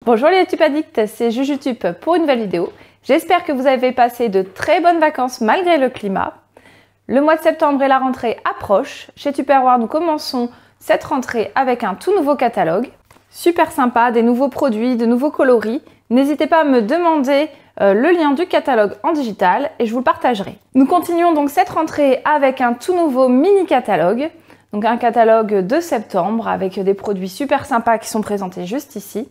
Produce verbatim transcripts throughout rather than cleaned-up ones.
Bonjour les YouTube addicts, c'est Jujutube pour une nouvelle vidéo. J'espère que vous avez passé de très bonnes vacances malgré le climat. Le mois de septembre et la rentrée approchent. Chez Tupperware, nous commençons cette rentrée avec un tout nouveau catalogue. Super sympa, des nouveaux produits, de nouveaux coloris. N'hésitez pas à me demander euh, le lien du catalogue en digital et je vous le partagerai. Nous continuons donc cette rentrée avec un tout nouveau mini catalogue. Donc un catalogue de septembre avec des produits super sympas qui sont présentés juste ici.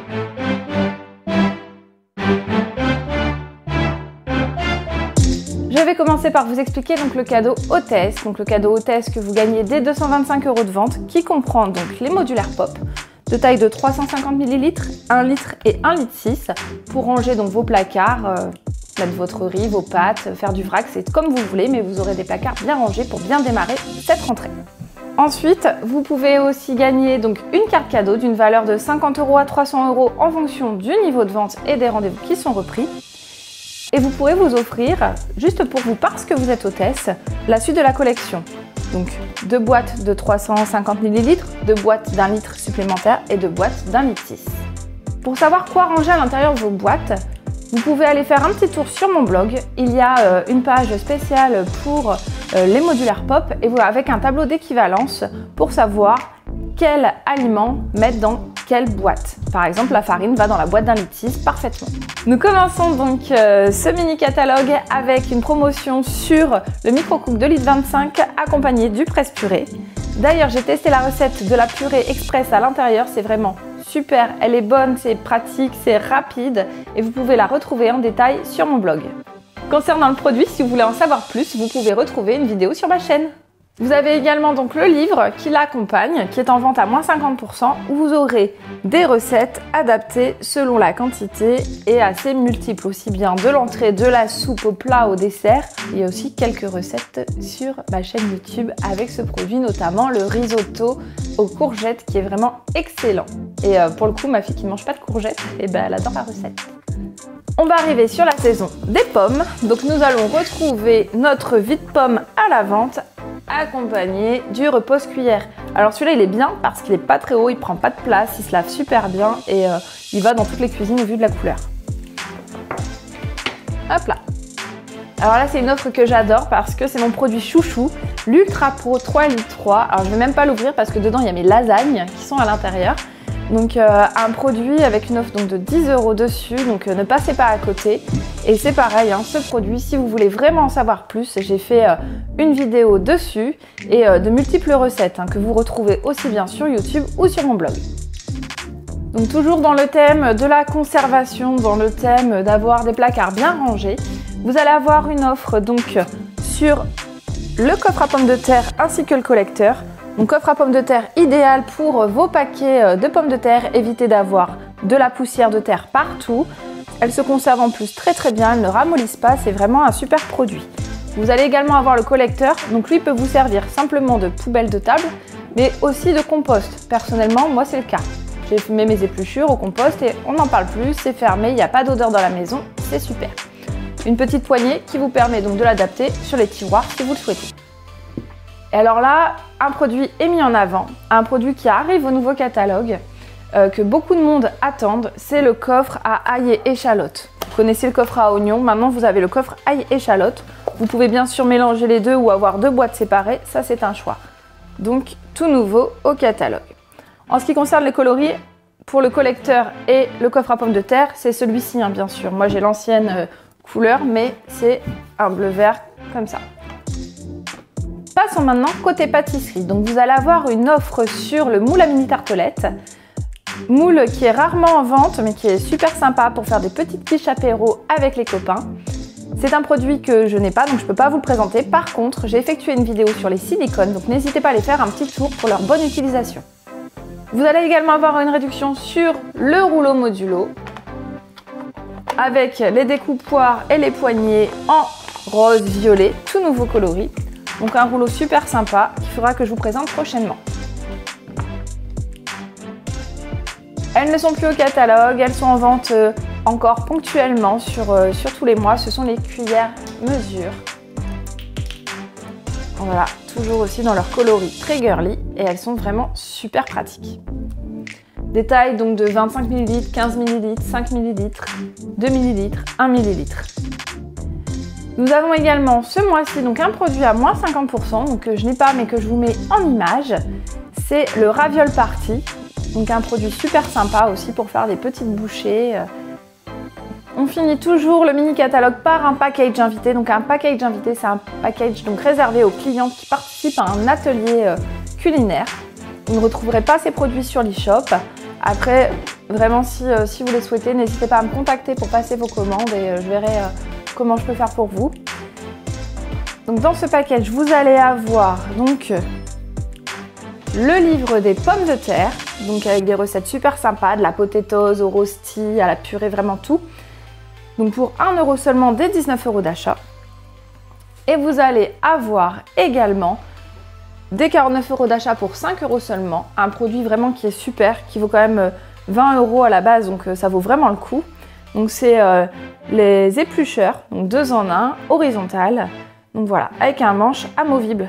Je vais commencer par vous expliquer donc le cadeau hôtesse, donc le cadeau hôtesse que vous gagnez dès deux cent vingt-cinq euros de vente, qui comprend donc les modulaires pop de taille de trois cent cinquante millilitres, un litre et un litre six pour ranger donc vos placards, euh, mettre votre riz, vos pâtes, faire du vrac, c'est comme vous voulez, mais vous aurez des placards bien rangés pour bien démarrer cette rentrée. Ensuite, vous pouvez aussi gagner donc une carte cadeau d'une valeur de cinquante euros à trois cents euros en fonction du niveau de vente et des rendez-vous qui sont repris. Et vous pourrez vous offrir, juste pour vous parce que vous êtes hôtesse, la suite de la collection. Donc deux boîtes de trois cent cinquante millilitres, deux boîtes d'un litre supplémentaire et deux boîtes d'un litre six. Pour savoir quoi ranger à l'intérieur de vos boîtes, vous pouvez aller faire un petit tour sur mon blog. Il y a euh, une page spéciale pour euh, les modulaires pop et voilà, avec un tableau d'équivalence pour savoir quel aliment mettre dans quelle boîte. Par exemple, la farine va dans la boîte d'un litre six parfaitement. Nous commençons donc euh, ce mini catalogue avec une promotion sur le micro-cook de litre vingt-cinq accompagné du presse-purée. D'ailleurs, j'ai testé la recette de la purée express à l'intérieur, c'est vraiment super, elle est bonne, c'est pratique, c'est rapide et vous pouvez la retrouver en détail sur mon blog. Concernant le produit, si vous voulez en savoir plus, vous pouvez retrouver une vidéo sur ma chaîne. Vous avez également donc le livre qui l'accompagne, qui est en vente à moins cinquante pour cent, où vous aurez des recettes adaptées selon la quantité et assez multiples, aussi bien de l'entrée, de la soupe, au plat, au dessert. Il y a aussi quelques recettes sur ma chaîne YouTube avec ce produit, notamment le risotto aux courgettes qui est vraiment excellent. Et euh, pour le coup, ma fille qui ne mange pas de courgettes, et ben, elle adore la recette. On va arriver sur la saison des pommes, donc nous allons retrouver notre vide-pomme à la vente accompagné du repose-cuillère. Alors celui-là il est bien parce qu'il est pas très haut, il prend pas de place, il se lave super bien et euh, il va dans toutes les cuisines au vu de la couleur. Hop là. Alors là c'est une offre que j'adore parce que c'est mon produit chouchou, l'Ultra Pro trois litres trois. Alors je vais même pas l'ouvrir parce que dedans il y a mes lasagnes qui sont à l'intérieur. Donc euh, un produit avec une offre donc, de dix euros dessus, donc euh, ne passez pas à côté. Et c'est pareil, hein, ce produit, si vous voulez vraiment en savoir plus, j'ai fait euh, une vidéo dessus et euh, de multiples recettes hein, que vous retrouvez aussi bien sur YouTube ou sur mon blog. Donc toujours dans le thème de la conservation, dans le thème d'avoir des placards bien rangés, vous allez avoir une offre donc sur le coffre à pommes de terre ainsi que le collecteur. Donc coffre à pommes de terre idéal pour vos paquets de pommes de terre, évitez d'avoir de la poussière de terre partout. Elles se conservent en plus très très bien, elles ne ramollissent pas, c'est vraiment un super produit. Vous allez également avoir le collecteur, donc lui peut vous servir simplement de poubelle de table, mais aussi de compost. Personnellement, moi c'est le cas. J'ai mis mes épluchures au compost et on n'en parle plus, c'est fermé, il n'y a pas d'odeur dans la maison, c'est super. Une petite poignée qui vous permet donc de l'adapter sur les tiroirs si vous le souhaitez. Et alors là, un produit est mis en avant, un produit qui arrive au nouveau catalogue, euh, que beaucoup de monde attendent, c'est le coffre à ail et échalote. Vous connaissez le coffre à oignons, maintenant vous avez le coffre ail et échalote. Vous pouvez bien sûr mélanger les deux ou avoir deux boîtes séparées, ça c'est un choix. Donc tout nouveau au catalogue. En ce qui concerne les coloris, pour le collecteur et le coffre à pommes de terre, c'est celui-ci hein, bien sûr. Moi j'ai l'ancienne euh, couleur, mais c'est un bleu vert comme ça. Passons maintenant côté pâtisserie. Donc vous allez avoir une offre sur le moule à mini tartelettes. Moule qui est rarement en vente mais qui est super sympa pour faire des petites quiches apéro avec les copains. C'est un produit que je n'ai pas donc je ne peux pas vous le présenter. Par contre, j'ai effectué une vidéo sur les silicones donc n'hésitez pas à aller faire un petit tour pour leur bonne utilisation. Vous allez également avoir une réduction sur le rouleau modulo avec les découpoirs et les poignées en rose violet, tout nouveau coloris. Donc un rouleau super sympa qu'il faudra que je vous présente prochainement. Elles ne sont plus au catalogue, elles sont en vente euh, encore ponctuellement sur, euh, sur tous les mois. Ce sont les cuillères mesure. Voilà, toujours aussi dans leur coloris très girly et elles sont vraiment super pratiques. Des tailles donc de vingt-cinq millilitres, quinze millilitres, cinq millilitres, deux millilitres, un millilitre. Nous avons également ce mois-ci donc un produit à moins cinquante pour cent, donc que je n'ai pas mais que je vous mets en image. C'est le Raviol Party, donc un produit super sympa aussi pour faire des petites bouchées. On finit toujours le mini catalogue par un package invité. Donc un package invité, c'est un package donc réservé aux clients qui participent à un atelier culinaire. Vous ne retrouverez pas ces produits sur l'e-shop. Après, vraiment, si, euh, si vous les souhaitez, n'hésitez pas à me contacter pour passer vos commandes et euh, je verrai euh, comment je peux faire pour vous. Donc dans ce package, vous allez avoir donc le livre des pommes de terre, donc avec des recettes super sympas, de la potatoes au rosti, à la purée, vraiment tout. Donc pour un euro seulement dès dix-neuf euros d'achat. Et vous allez avoir également dès quarante-neuf euros d'achat pour cinq euros seulement, un produit vraiment qui est super, qui vaut quand même vingt euros à la base, donc ça vaut vraiment le coup. Donc c'est euh, les éplucheurs, donc deux en un, horizontal. Donc voilà, avec un manche amovible.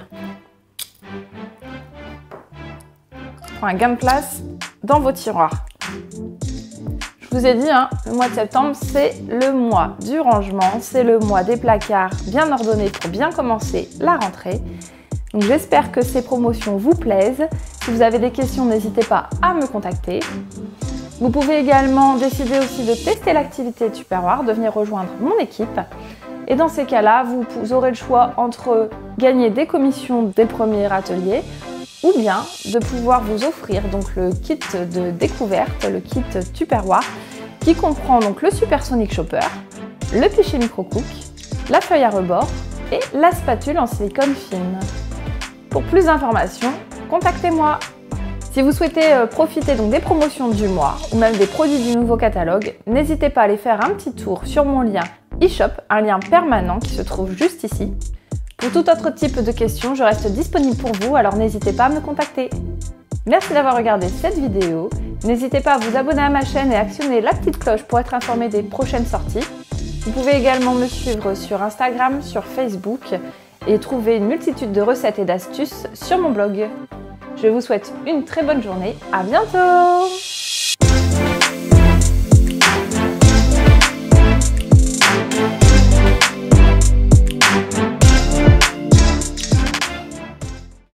Pour un gain de place dans vos tiroirs. Je vous ai dit, hein, le mois de septembre, c'est le mois du rangement, c'est le mois des placards bien ordonnés pour bien commencer la rentrée. Donc j'espère que ces promotions vous plaisent. Si vous avez des questions, n'hésitez pas à me contacter. Vous pouvez également décider aussi de tester l'activité Tupperware, de venir rejoindre mon équipe. Et dans ces cas-là, vous, vous aurez le choix entre gagner des commissions des premiers ateliers ou bien de pouvoir vous offrir donc le kit de découverte, le kit Tupperware, qui comprend donc le Supersonic Chopper, le pichet micro-cook, la feuille à rebord et la spatule en silicone fine. Pour plus d'informations, contactez-moi. Si vous souhaitez profiter donc des promotions du mois ou même des produits du nouveau catalogue, n'hésitez pas à aller faire un petit tour sur mon lien e-shop, un lien permanent qui se trouve juste ici. Pour tout autre type de questions, je reste disponible pour vous, alors n'hésitez pas à me contacter. Merci d'avoir regardé cette vidéo. N'hésitez pas à vous abonner à ma chaîne et actionner la petite cloche pour être informé des prochaines sorties. Vous pouvez également me suivre sur Instagram, sur Facebook et trouver une multitude de recettes et d'astuces sur mon blog. Je vous souhaite une très bonne journée, à bientôt!